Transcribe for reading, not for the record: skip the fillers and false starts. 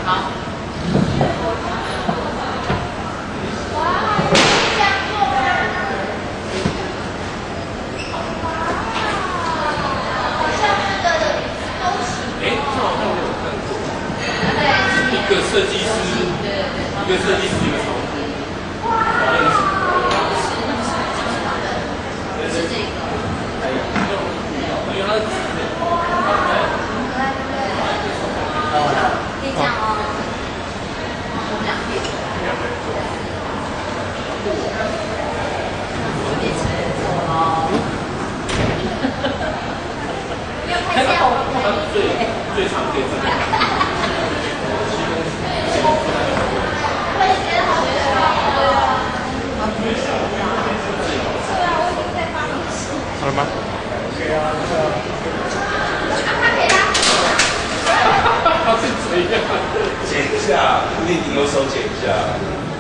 好。 一个设计师，一个设计师，一个场地。 是这个。 因为它是纸的。 可以这样哦。我们两边。哦。 看到它最常见的。好了吗？他是怎样？ 剪一下，固定停留手剪一下。